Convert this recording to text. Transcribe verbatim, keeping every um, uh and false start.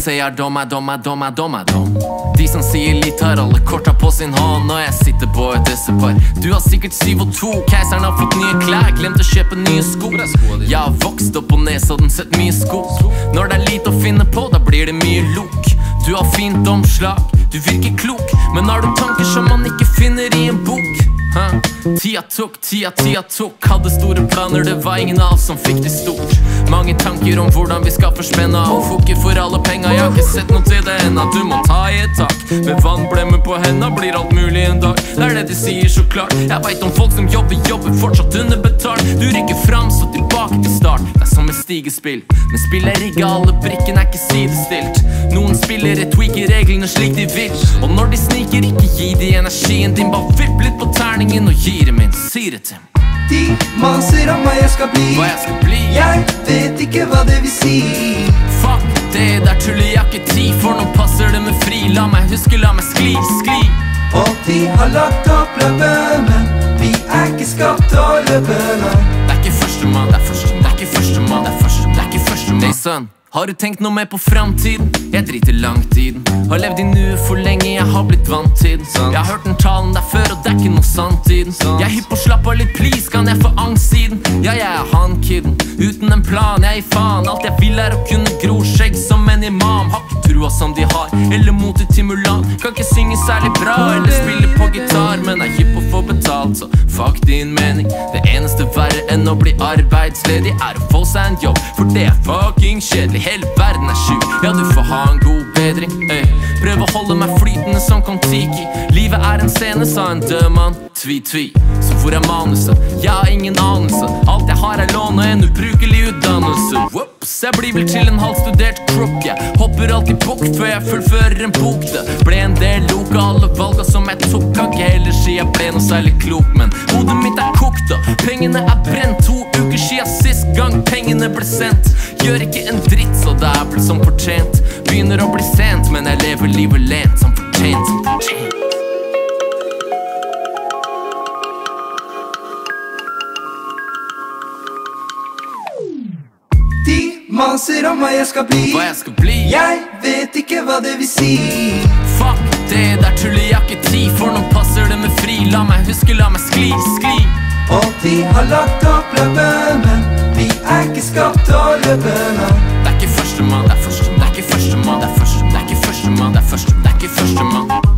sier dom er dom er dom er dom er dom. De som sier litt har alle korta på sin hånd, og jeg sitter på et dissepar. Du har sikkert syv og to, keiseren har fått nye klær, glemt å kjøpe nye sko. Jeg har vokst opp på nes og den sett mye sko. Når det er lite å finne på, da blir det mye lok. Du har fint omslag, du virker klok, men har du tanker som man ikke finner i en bok? Huh? Tida tok, tida, tida tok. Hadde store planer, det var ingen av oss som fikk det stort. Mange tanker om hvordan vi skal forspenna og fokke for alle penger. Jeg har ikke sett noe til det enda. Du må ta i et tak. Med vannblemmer på hendene blir alt mulig en dag. Det er det de sier så klart. Jeg vet om folk som jobber, jobber fortsatt underbetalt. Du rykker fram, så tilbake til start. Det er som et stigespill, men spiller rigget, alle brikkene er ikke sidestilt. Noen spillere tweaker reglene slik de vil, og når de sniker, ikke gi de energien din. Bare vipp litt på terningen og gi dem inn, sier det til dem. De maser om hva jeg skal bli. Hva jeg skal bli. Jeg vet ikke hva det vil si. Fuck det der tullet, jeg har ikke tid. For nå passer det med fri. La meg huske, la meg skli, skli. Og de har lagt opp løpet, men vi er ikke skapt å løpe, nei. Det er ikke første mann, det er første mann. Det er ikke første mann, det er første mann. Det er ikke første mann. Hey son, har du tenkt noe mer på fremtiden? Jeg driter langtiden. Har levd i nuet for lenge, jeg har blitt vant til den. Jeg har hørt den talen der før, og det er ikke noe samtiden. Jeg er hypp på slapp av litt, please, kan jeg få angstsiden? Ja, jeg er han kiden, uten en plan, jeg gir faen. Alt jeg vil er å kunne gro skjegg som en imam. Har ikke trua som de har, eller motet til Mulan. Kan ikke synge særlig bra, eller spille på gitar, men er hypp på å få betalt, så fuck din mening. Det eneste verre enn å bli arbeidsledig er å få seg en jobb, for det er fucking kjedelig. Hele verden er sjuk, ja du får ha en god bedring, ey. Prøv å holde meg flytende som Kon-Tiki. Livet er en scene, sa en død mann. Tvi, tvi, så hvor er manuset? Jeg har ingen anelse. Alt jeg har er lån og en ubrukelig utdannelse. Whoops, jeg blir vel til en halvstudert crook. Jeg hopper alltid bukk før jeg fullfører en bok. Det ble en del lok av alle valga som jeg tok. Kan ikke heller si jeg ble noe særlig klok, men hodet mitt er kokt og pengene er brent. To uker siden sist gang pengene ble sendt. Gjør ikke en dritt, så det er vel som fortjent. Begynner å bli sent, men jeg lever livet lent. Som fortjent, som fortjent. De maser om hva jeg skal bli. Hva jeg skal bli. Jeg vet ikke hva det vil si. Fuck det der tullet, jeg har ikke tid. For nå passer det med fri. La meg huske, la meg skli, skli. Og de har lagt opp løpet, men vi er ikke skapt å løpe, nei. Det er ikke første mann, det er første mann. Det er ikke første mann, det er første mann. Det er ikke første mann, det er første mann. Det er ikke første mann.